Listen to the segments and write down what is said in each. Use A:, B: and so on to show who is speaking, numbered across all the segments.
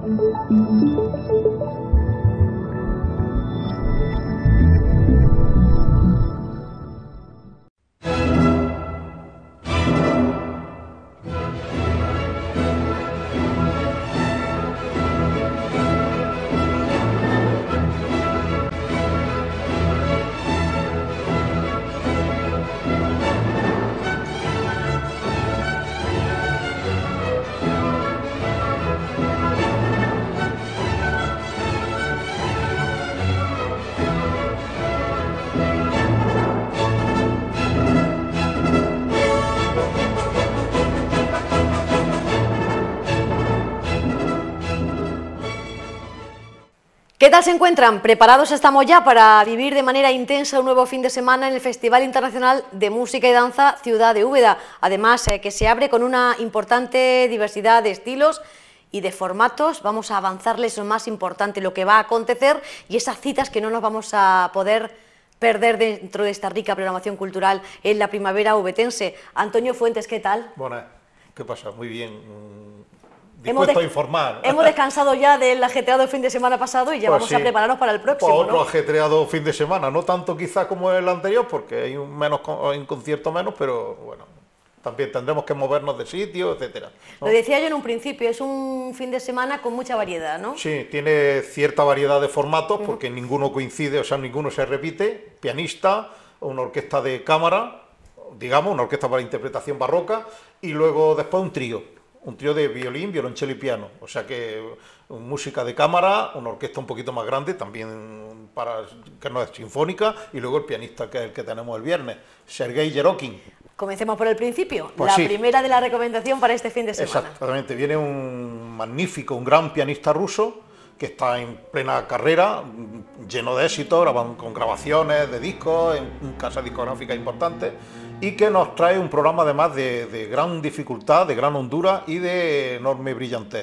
A: ¿Qué tal se encuentran? ¿Preparados estamos ya para vivir de manera intensa un nuevo fin de semana en el Festival Internacional de Música y Danza Ciudad de Úbeda? Además, que se abre con una importante diversidad de estilos y de formatos. Vamos a avanzarles lo más importante, lo que va a acontecer y esas citas que no nos vamos a poder perder dentro de esta rica programación cultural en la primavera ubetense. Antonio Fuentes, ¿qué tal?
B: Bueno, ¿qué pasa? Muy bien. Dispuesto a informar.
A: Hemos descansado ya del ajetreado fin de semana pasado y ya vamos a prepararnos para el próximo.
B: Pues otro ajetreado fin de semana, no tanto quizá como el anterior, porque hay un concierto menos, pero bueno, también tendremos que movernos de sitio, etcétera, ¿no?
A: Lo decía yo en un principio, es un fin de semana con mucha variedad, ¿no?
B: Sí, tiene cierta variedad de formatos, porque ninguno coincide, o sea, ninguno se repite. Pianista, una orquesta de cámara, digamos, una orquesta para interpretación barroca, y luego después un trío de violín, violonchelo y piano, o sea que música de cámara, una orquesta un poquito más grande, también que no es sinfónica, y luego el pianista que es el que tenemos el viernes, Sergei Yerokin.
A: Comencemos por el principio,
B: pues sí.
A: Primera de la recomendación para este fin de semana.
B: Exactamente, viene un magnífico, un gran pianista ruso, que está en plena carrera, lleno de éxito, con grabaciones de discos en casas discográficas importantes, y que nos trae un programa además de gran dificultad, de gran hondura y de enorme brillantez.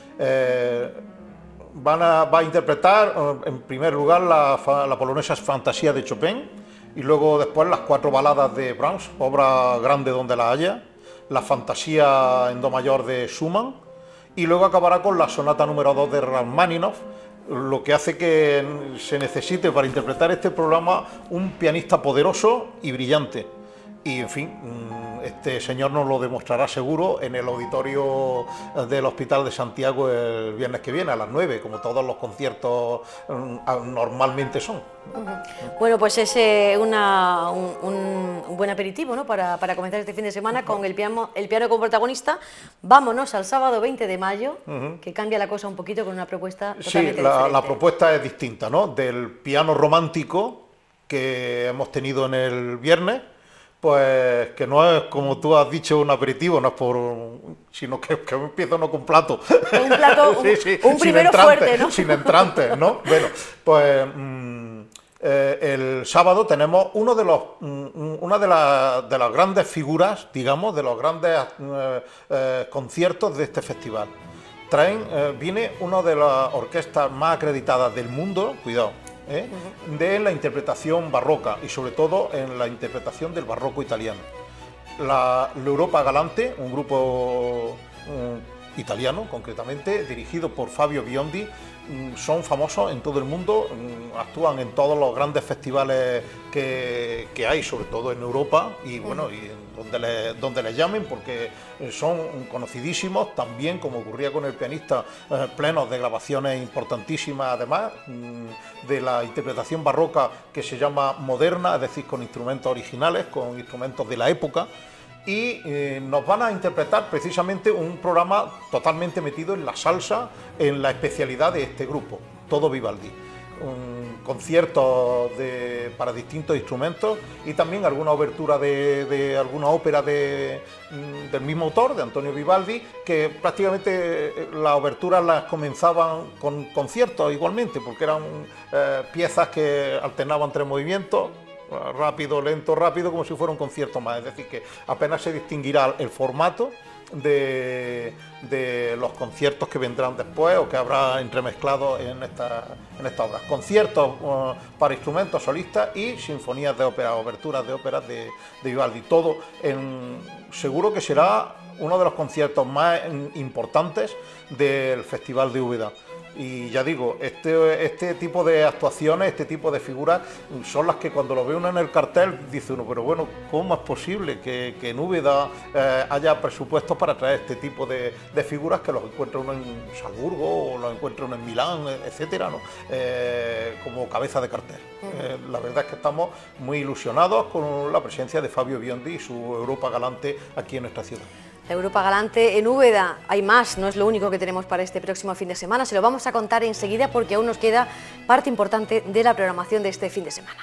B: Va a interpretar en primer lugar la polonesa Fantasía de Chopin, y luego después las 4 baladas de Brahms, obra grande donde la haya, la Fantasía en do mayor de Schumann, y luego acabará con la sonata número 2 de Rachmaninoff, lo que hace que se necesite para interpretar este programa un pianista poderoso y brillante. Y en fin, este señor nos lo demostrará seguro en el auditorio del Hospital de Santiago el viernes que viene a las 9, como todos los conciertos normalmente son.
A: Bueno, pues es un buen aperitivo, ¿no?, para comenzar este fin de semana con el piano como protagonista. Vámonos al sábado 20 de mayo, que cambia la cosa un poquito con una propuesta totalmente diferente.
B: La propuesta es distinta, ¿no? Del piano romántico que hemos tenido en el viernes, pues que no es, como tú has dicho, un aperitivo, no es sino que empiezo no con plato.
A: Un plato, un primero fuerte, ¿no?
B: Sin entrantes, ¿no? Bueno, pues el sábado tenemos una de las grandes figuras, digamos, de los grandes conciertos de este festival. Viene una de las orquestas más acreditadas del mundo, cuidado, de la interpretación barroca y sobre todo en la interpretación del barroco italiano. La Europa Galante, un grupo italiano concretamente, dirigido por Fabio Biondi, son famosos en todo el mundo, actúan en todos los grandes festivales que hay, sobre todo en Europa, y bueno, y donde les llamen, porque son conocidísimos, también, como ocurría con el pianista, plenos de grabaciones importantísimas, además de la interpretación barroca que se llama moderna, es decir, con instrumentos originales, con instrumentos de la época. Y nos van a interpretar precisamente un programa totalmente metido en la salsa, en la especialidad de este grupo, todo Vivaldi. Conciertos para distintos instrumentos y también alguna obertura de alguna ópera del mismo autor, de Antonio Vivaldi, que prácticamente las oberturas las comenzaban con conciertos igualmente, porque eran piezas que alternaban 3 movimientos, rápido, lento, rápido, como si fuera un concierto más. Es decir, que apenas se distinguirá el formato de los conciertos que vendrán después o que habrá entremezclados en estas obras. Conciertos para instrumentos solistas y sinfonías de ópera, oberturas de óperas de Vivaldi. Todo seguro que será uno de los conciertos más importantes del Festival de Úbeda. Y ya digo, este tipo de actuaciones, este tipo de figuras son las que cuando lo ve uno en el cartel dice uno, pero bueno, ¿cómo es posible que en Úbeda haya presupuestos para traer este tipo de figuras que los encuentra uno en Salzburgo o los encuentra uno en Milán, etcétera, ¿no? Como cabeza de cartel? La verdad es que estamos muy ilusionados con la presencia de Fabio Biondi y su Europa Galante aquí en nuestra ciudad.
A: La Europa Galante en Úbeda, hay más, no es lo único que tenemos para este próximo fin de semana, se lo vamos a contar enseguida porque aún nos queda parte importante de la programación de este fin de semana.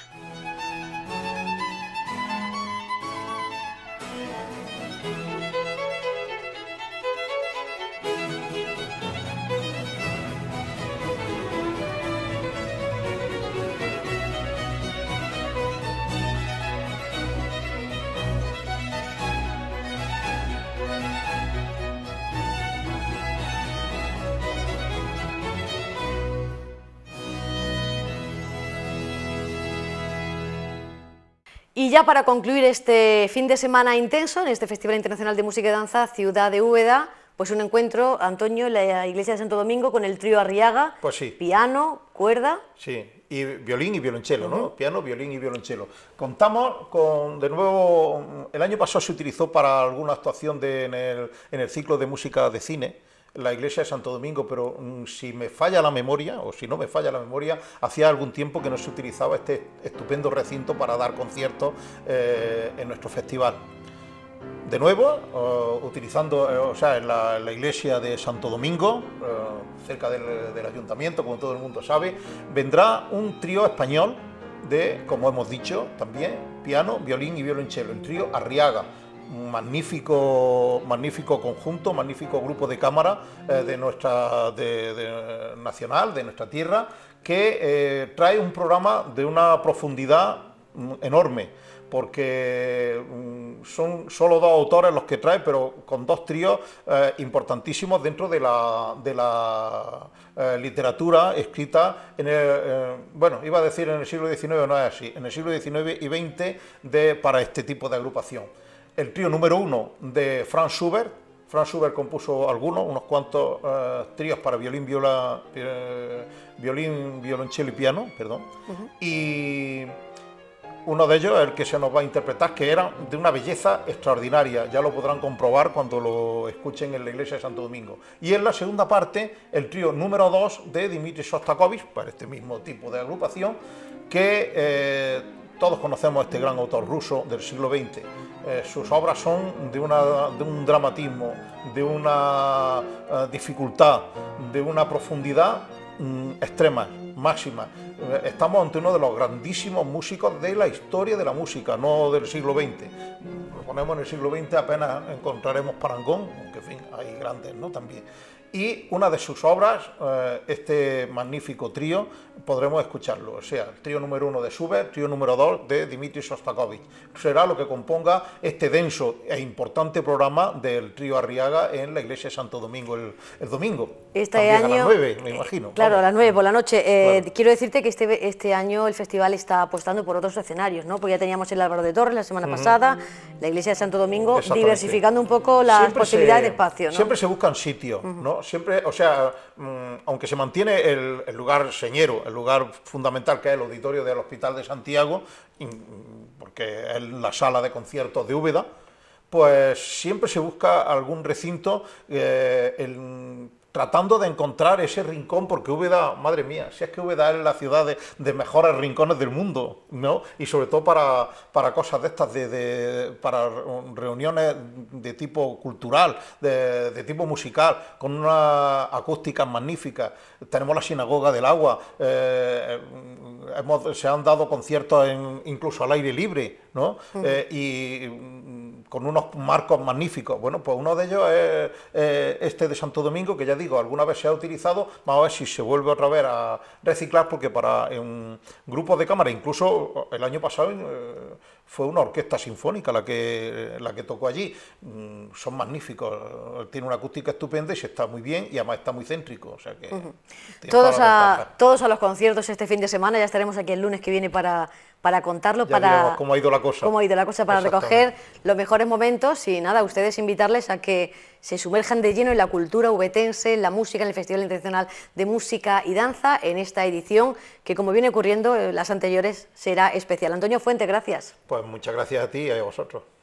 A: Y ya para concluir este fin de semana intenso en este Festival Internacional de Música y Danza Ciudad de Úbeda, pues un encuentro, Antonio, en la iglesia de Santo Domingo con el trío Arriaga,
B: pues sí,
A: piano, cuerda...
B: Sí, y violín y violonchelo, ¿no? Piano, violín y violonchelo. Contamos con, de nuevo, el año pasado se utilizó para alguna actuación en el ciclo de música de cine, la iglesia de Santo Domingo, pero si me falla la memoria, o si no me falla la memoria, hacía algún tiempo que no se utilizaba este estupendo recinto para dar conciertos en nuestro festival. De nuevo, utilizando, en la iglesia de Santo Domingo, cerca del ayuntamiento, como todo el mundo sabe, vendrá un trío español de, como hemos dicho también, piano, violín y violonchelo, el trío Arriaga. Un magnífico conjunto, magnífico grupo de cámara nacional, de nuestra tierra, que trae un programa de una profundidad enorme, porque son solo dos autores los que trae, pero con dos tríos importantísimos dentro de la literatura escrita en iba a decir en el siglo XIX, no es así, en el siglo XIX y XX para este tipo de agrupación. El trío número 1 de Franz Schubert. Franz Schubert compuso unos cuantos tríos para violín, violonchelo y piano, perdón. Y uno de ellos es el que se nos va a interpretar, que era de una belleza extraordinaria, ya lo podrán comprobar cuando lo escuchen en la iglesia de Santo Domingo. Y en la segunda parte, el trío número 2 de Dmitri Shostakovich, para este mismo tipo de agrupación, que todos conocemos a este gran autor ruso del siglo XX. Sus obras son de un dramatismo, de una dificultad, de una profundidad extrema, máxima. Estamos ante uno de los grandísimos músicos de la historia de la música, no del siglo XX. Lo ponemos en el siglo XX, apenas encontraremos parangón, aunque en fin, hay grandes, ¿no? También. Y una de sus obras, este magnífico trío, podremos escucharlo, o sea, el trío número 1 de Schubert, trío número 2 de Dmitri Shostakovich. Será lo que componga este denso e importante programa del trío Arriaga en la iglesia de Santo Domingo el domingo.
A: Este año,
B: a las 9, me imagino.
A: Claro, a las 9 por la noche.
B: Claro.
A: Quiero decirte que este año el festival está apostando por otros escenarios, ¿no? Pues ya teníamos el Álvaro de Torres la semana pasada, la iglesia de Santo Domingo, diversificando un poco las posibilidades de espacio, ¿no?
B: Siempre se buscan sitios, ¿no? Siempre, o sea, aunque se mantiene el lugar señero, el lugar fundamental que es el auditorio del Hospital de Santiago, porque es la sala de conciertos de Úbeda, pues siempre se busca algún recinto tratando de encontrar ese rincón, porque Úbeda, madre mía, si es que Úbeda es la ciudad de mejores rincones del mundo, ¿no? Y sobre todo para cosas de estas, para reuniones de tipo cultural, de tipo musical, con una acústica magnífica. Tenemos la Sinagoga del Agua, se han dado conciertos incluso al aire libre, ¿no? Y con unos marcos magníficos. Bueno, pues uno de ellos es este de Santo Domingo, que ya digo, alguna vez se ha utilizado, vamos a ver si se vuelve otra vez a reciclar, porque para un grupo de cámara, incluso el año pasado fue una orquesta sinfónica la que tocó allí. Son magníficos, tiene una acústica estupenda y se está muy bien y además está muy céntrico, o sea que tiene toda la ventaja.
A: Todos a los conciertos este fin de semana, ya estaremos aquí el lunes que viene para contarlo,
B: Ya diremos cómo ha ido la cosa.
A: Cómo ha ido la cosa, para recoger los mejores momentos y nada, ustedes invitarles a que se sumerjan de lleno en la cultura ubetense, en la música, en el Festival Internacional de Música y Danza, en esta edición que, como viene ocurriendo, las anteriores será especial. Antonio Fuente, gracias.
B: Pues muchas gracias a ti y a vosotros.